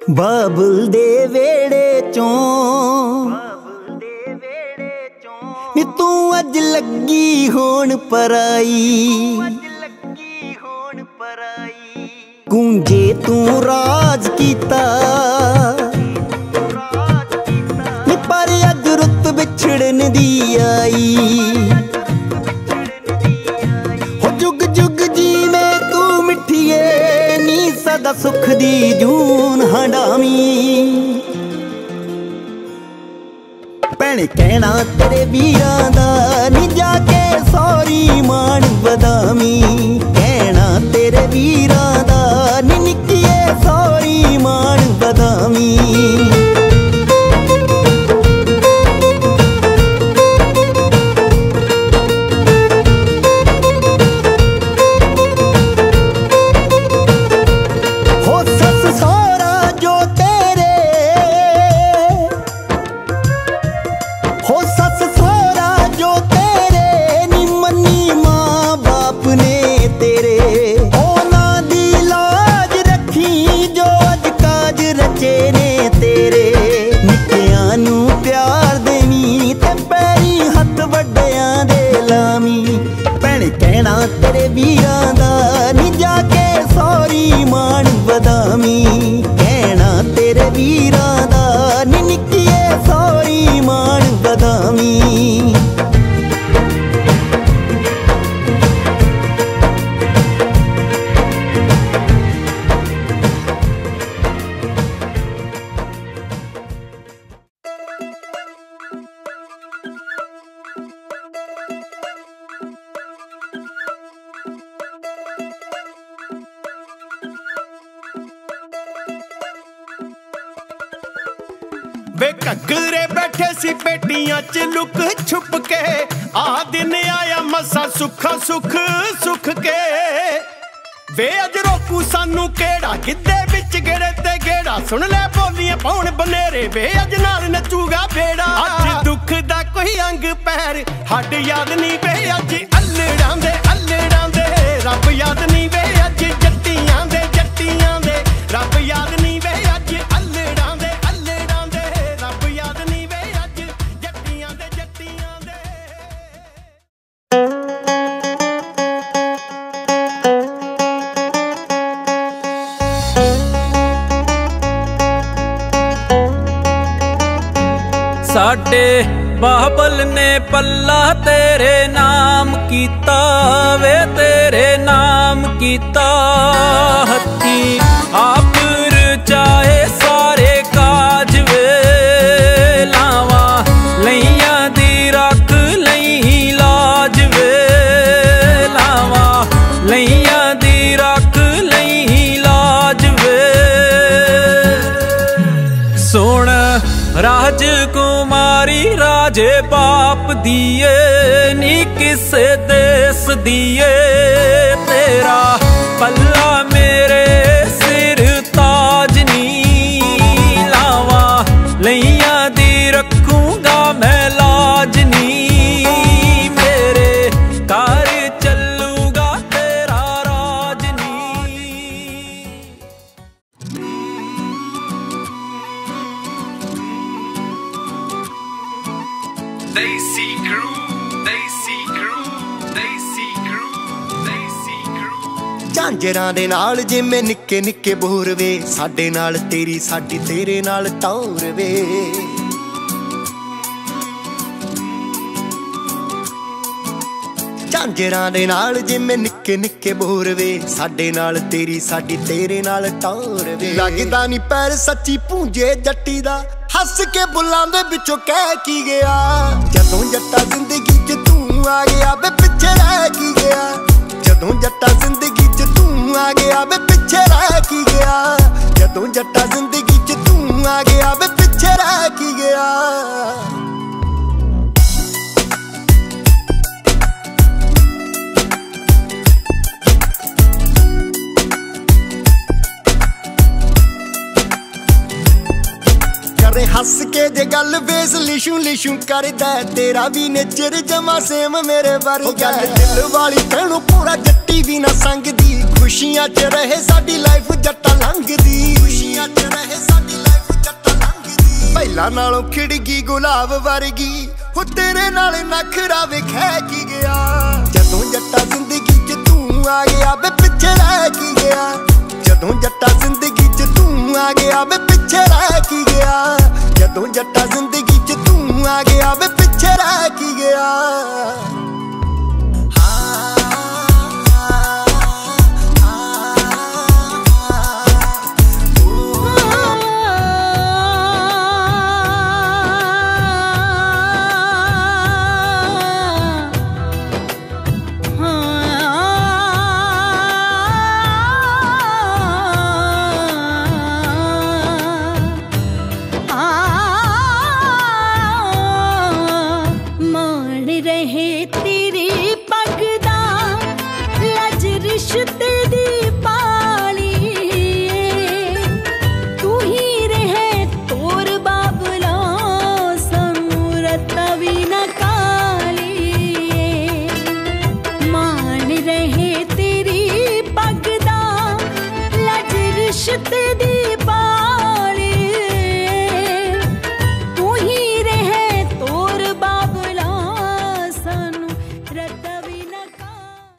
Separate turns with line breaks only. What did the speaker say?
बाबुल दे वेड़े चों नी तू अज लगी होण पराई, गूंजे तू राज कीता नी पर अज रुत बिछड़न दी आई। हो जुग जुग जीवे तू मिठिए नी सदा सुख दी जून हंडावी। भैण कहना तेरे वीरां दा नी जाके सौरी मान बदामी, कहना तेरे वीरां दा नी निक्किए सौरी मान बदामी। कहना तेरे वीरां दा नी जाके सौरी मान बदामी, कहना तेरे वीरां दा नी निक्किए सौरी मान बदामी।
वे घगरे बैठे सी पेटियां च लुक छुप के, आ दिन आया मसा सुखा सुख सुख के। वे अज रोकू सानू केड़ा गिद्धे विच गेड़े ते गेड़ा, सुन ले बोलियां पौन बनेरे वे अज नाल नचूगा बेड़ा। अज दुख दा कोई अंग पैर हड याद नहीं वे अज अल्लड़ां दे रब याद नहीं वे अज जट्टियां दे रब याद नहीं वे अज अल्लड़ां दे रब याद नहीं वे अज जट्टियां दे
साडे बाबल ने पल्ला तेरे नाम कीता वे तेरे नाम कीता। हत्थी आप रचाए सारे काज वे, लावा लैया दी रख लई लाज वे, लावा लैया दी रख लई लाज वे। सोण राजकुमारी राजे बाप दिए नी किसे देश दिए, तेरा पल्ला मेरे सिर ताज नी, लावा लैया दी रखूंगा मैं लाज नी। मेरे कार चलूगा तेरा राज नी।
Desi crew, Desi crew, Desi crew, Desi crew।
झांजरां दे नाल जिवें निक्के निक्के बोर वे, साडे नाल तेरी साडी तेरे नाल टौर वे। झांजरां दे नाल जिवें निक्के निक्के बोर वे, साडे नाल तेरी साडी तेरे नाल टौर वे। लगदा नी पैर सच्ची पूंजे जट्टी दा, हस के बुलां दे विचों कह की गया। जदों जट्टा जिंदगी च तू आ गया वे पिछे रह की गया, जदों जट्टा जिंदगी च तू आ गया वे पिछे रह की गया, जदों जट्टा जिंदगी च तू आ गया वे पिछे रह की गया। हस के जे गल बेस लिशू लिशू करदा, तेरा भी नेचर जमा सेम मेरे वर्गा। गल दिल वाली कहणों पूरा जट्टा मिट्टी भी ना संगदी खुशियां च रहे साडी लाइफ जट्टा लंघदी खुशियां च रहे साडी लाइफ जट्टा लंघदी पहला नालों खिड़गी गुलाब वर्गी हो तेरे नाल नखरा वेखै की गया जदों जट्टा जिंदगी च तू आ गया वे पिछे रह की गया जदों जट्टा जिंदगी च तू आ गया वे पिछे रह की गया जदों जट्टा जिंदगी च तू आ गया वे पिछे रह की गया
रिश्ते दी पाली तू ही रहे तोर बाबला समूरत भी न काली मान रहे तेरी पगदा लज रिश्ते दी